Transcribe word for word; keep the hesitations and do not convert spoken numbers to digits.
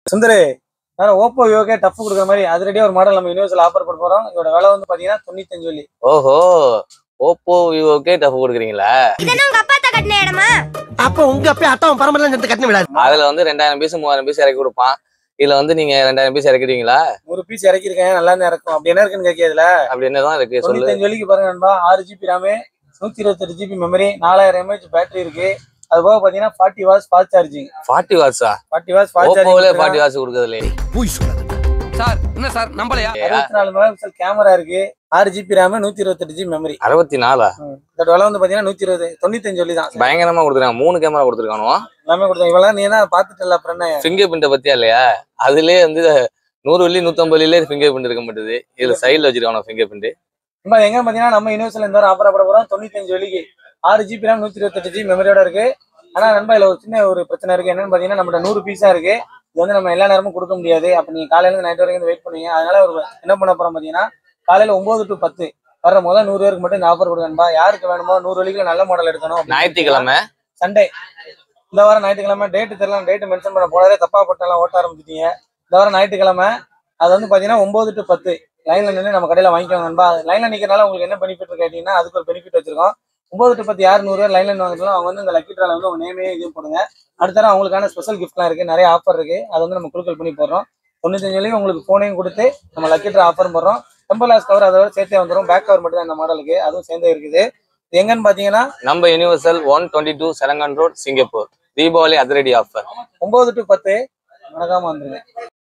Sundar Oppo விவோக்கே tough கொடுக்குற மாதிரி அதிரடியா ஒரு மாடல் நம்ம யூனிவர்சல் ஆஃபர் பண்ண போறோம். இதோட விலை வந்து பாத்தீங்கன்னா தொண்ணூத்தி அஞ்சு வெள்ளி. ஓஹோ, ஓப்போ விவோக்கே டஃப் கொடுக்குறீங்களா? அப்ப உங்க அப்பே அத்தான் பரம்பரையில இருந்து கட்டண விடாது. அதுல வந்து ரெண்டாயிரம் பீஸ் மூவாயிரம் பீஸ் இறக்கி கொடுப்பான். இதுல வந்து நீங்க ரெண்டாயிரம் பீஸ் இறக்கிட்டீங்களா? ஒரு பீஸ் இறக்கிருக்கேன், நல்லா தான் இருக்கும். அப்படி என்ன இருக்குன்னு கேட்கல அப்படி என்னதான் இருக்கு சொல்லு. தொண்ணூத்தி அஞ்சு வெள்ளிக்கு பாருங்க நண்பா, ஆறு ஜிபி ராமு, நூத்தி இருபத்தி எட்டு ஜிபி மெமரி, நாலாயிரம் எம்ஏஹெச் பேட்டரி இருக்கு. அது போக பாத்தீங்கன்னா forty watts fast charging. Forty வாட்ஸா? Forty watts fast charging. ஓப்போல ஃபார்ட்டி வாட்ஸ் கொடுக்குதுல. போய் சொல்லுங்க சார். என்ன சார் நம்பலையா? அறுபத்தி நாலு மெகா பிக்சல் கேமரா இருக்கு, ஆறு ஜிபி ராமு, நூத்தி இருபத்தி எட்டு ஜிபி மெமரி. அறுபத்தி நாலா? இதோட விலை வந்து பாத்தீங்கன்னா நூத்தி இருபது தொண்ணூத்தி அஞ்சு வெள்ளி தான். பயங்கரமா கொடுத்துருக்காங்க. மூணு கேமரா கொடுத்துருக்கானோ எல்லாமே கொடுத்தாங்க. இவ்வளவு நீ என்ன பாத்துட்டல அப்புறம் என்ன? ஃபிங்கர் பிரிண்ட் பத்தியா இல்லையா? அதுலயே வந்து நூறு வெள்ளி நூத்தம்பது வெள்ளிலே ஃபிங்கர் பிரிண்ட் இருக்க மாட்டேது. இதுல சைட்ல வச்சிருக்கானோ ஃபிங்கர் பிரிண்ட். நம்ம எங்க பாத்தீங்கன்னா நம்ம யூனிவர்சல் இந்த வாரம் ஆஃபர் பண்ண போறோம். தொண்ணூத்தி அஞ்சு வெள்ளிக்கு ஆறு ஜிபி ராம், நூத்தி இருபத்தி எட்டு ஜிபி மெமரியோட இருக்கு. ஆனா நண்பா இதுல ஒரு சின்ன ஒரு பிரச்சனை இருக்கு. என்னன்னு பாத்தீங்கன்னா நம்மகிட்ட நூறு பீஸா இருக்கு. இது வந்து நம்ம எல்லா நேரமும் கொடுக்க முடியாது. அப்ப நீங்க காலையில இருந்து நைட் வரைக்கும் வெயிட் பண்ணுவீங்க. அதனால ஒரு என்ன பண்ண போறோம் பாத்தீங்கன்னா, காலையில ஒன்பது டு பத்து வர முதல் நூறு பேருக்கு மட்டும் இந்த ஆஃபர் கொடுக்கணும்பா. யாருக்கு வேணுமோ நூறு வெள்ளிக்கு நல்ல மாடல் எடுக்கணும். ஞாயிற்றுக்கிழமை சண்டே இந்த வாரம் ஞாயிற்றுக்கிழமை டேட்டு தெரியலாம், டேட்டு மென்ஷன் பண்ண போனதே தப்பா போட்டெல்லாம் ஓட்ட ஆரம்பிச்சிட்டீங்க. இந்த வாரம் ஞாயிற்றுக்கிழமை அது வந்து பாத்தீங்கன்னா ஒன்பது டு பத்து லைன்ல நின்று நம்ம கடையில வாங்கிக்கோங்க நண்பா. லைன்ல நிக்கிறனால உங்களுக்கு என்ன பெனிஃபிட் கேட்டீங்கன்னா அதுக்கு ஒரு பெனிஃபிட் வச்சிருக்கோம். ஒன்பது டு பத்து யார் நூறு பேர் லைன்ல வாங்கினாலும் அவங்க வந்து இந்த லக்கி ட்ரால வந்து உங்க நேமே இது போடுங்க. அடுத்த அவங்களுக்கான ஸ்பெஷல் கிஃப்ட்லாம் இருக்கு, நிறைய ஆஃபர் இருக்கு. அதை வந்து நம்ம குழுக்கள் பண்ணி போடுறோம். தொண்ணூத்தஞ்சு வரையும் உங்களுக்கு போனையும் கொடுத்து நம்ம லக்கி ட்ரா ஆஃபர் போடுறோம். டெம்பர் கிளாஸ் கவர் அதோட சேர்த்தே வந்துடும். பேக் கவர் மட்டும் தான் இந்த மாடலுக்கு, அதுவும் சேர்ந்தே இருக்குது. எங்கன்னு பாத்தீங்கன்னா நம்ம universal one twenty two Serangoon road, Singapore. Deepavali அதிரடி ஆஃபர் ஒன்பது டு பத்து மறக்காம வந்துருங்க.